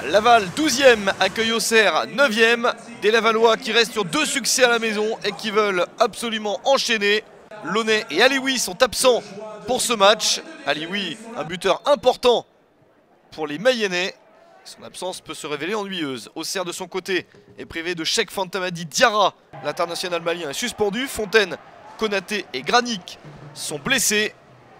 Laval 12e accueille Auxerre 9e. Des Lavallois qui restent sur 2 succès à la maison et qui veulent absolument enchaîner. Launay et Alioui sont absents pour ce match. Alioui, un buteur important pour les Mayennais. Son absence peut se révéler ennuyeuse. Auxerre de son côté est privé de Cheikh Fantamadi Diarra. L'international malien est suspendu. Fontaine, Konaté et Granic sont blessés.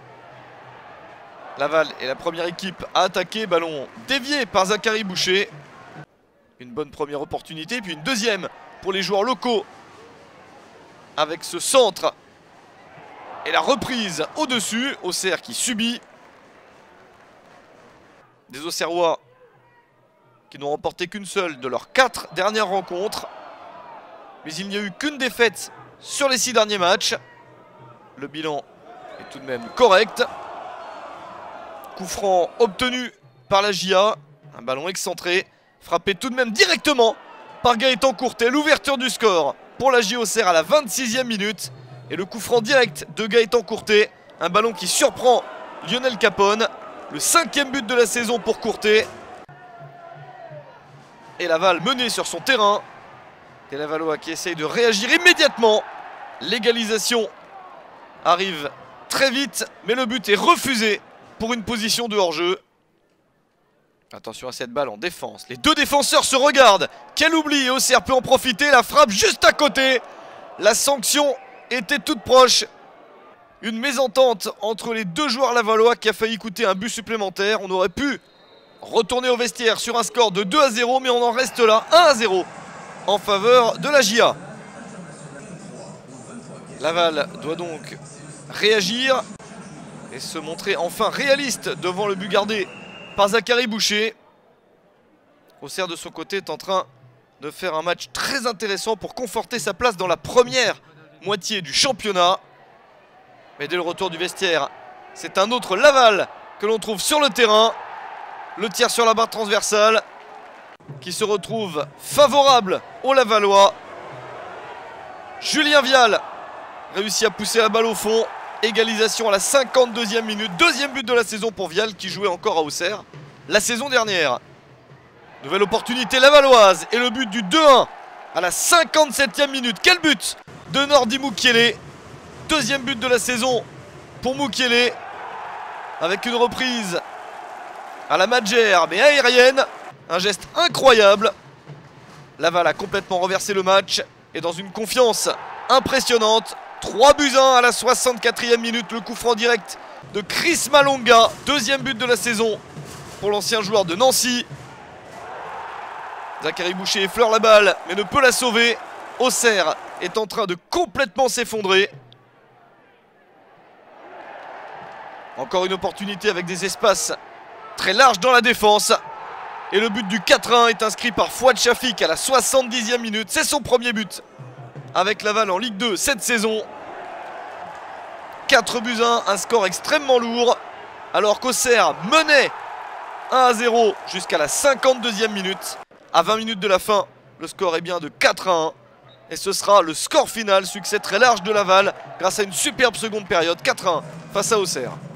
Laval est la première équipe à attaquer. Ballon dévié par Zachary Boucher. Une bonne première opportunité, puis une deuxième pour les joueurs locaux. Avec ce centre et la reprise au-dessus. Auxerre qui subit. Des Auxerrois qui n'ont remporté qu'une seule de leurs 4 dernières rencontres. Mais il n'y a eu qu'une défaite sur les 6 derniers matchs. Le bilan est tout de même correct. Coup franc obtenu par la JA. Un ballon excentré, frappé tout de même directement par Gaëtan Courtet. L'ouverture du score pour la JA Auxerre à la 26e minute. Et le coup franc direct de Gaëtan Courtet. Un ballon qui surprend Lionel Capone. Le 5e but de la saison pour Courtet. Et Laval mené sur son terrain. Et Lavallois qui essaye de réagir immédiatement. L'égalisation arrive très vite, mais le but est refusé pour une position de hors-jeu. Attention à cette balle en défense. Les 2 défenseurs se regardent. Quel oubli, Auxerre peut en profiter. La frappe juste à côté. La sanction était toute proche. Une mésentente entre les 2 joueurs lavallois qui a failli coûter un but supplémentaire. On aurait pu retourner au vestiaire sur un score de 2-0, mais on en reste là, 1-0 en faveur de la JA. Laval doit donc réagir et se montrer enfin réaliste devant le but gardé par Zachary Boucher. Auxerre de son côté est en train de faire un match très intéressant pour conforter sa place dans la première moitié du championnat. Mais dès le retour du vestiaire, c'est un autre Laval que l'on trouve sur le terrain. Le tir sur la barre transversale qui se retrouve favorable aux Lavallois. Julien Vial réussit à pousser la balle au fond. Égalisation à la 52e minute. 2e but de la saison pour Vial qui jouait encore à Auxerre la saison dernière. Nouvelle opportunité lavalloise et le but du 2-1 à la 57e minute. Quel but de Nordi Mukiele. 2e but de la saison pour Mukiele avec une reprise à la Madjer, mais aérienne. Un geste incroyable. Laval a complètement renversé le match et dans une confiance impressionnante. 3-1 à la 64e minute. Le coup franc direct de Chris Malonga. 2e but de la saison pour l'ancien joueur de Nancy. Zachary Boucher effleure la balle mais ne peut la sauver. Auxerre est en train de complètement s'effondrer. Encore une opportunité avec des espaces très large dans la défense. Et le but du 4-1 est inscrit par Fouad Chafik à la 70e minute. C'est son premier but avec Laval en Ligue 2 cette saison. 4-1, un score extrêmement lourd. Alors qu'Auxerre menait 1-0 jusqu'à la 52e minute. À 20 minutes de la fin, le score est bien de 4-1. Et ce sera le score final, succès très large de Laval grâce à une superbe seconde période. 4-1 face à Auxerre.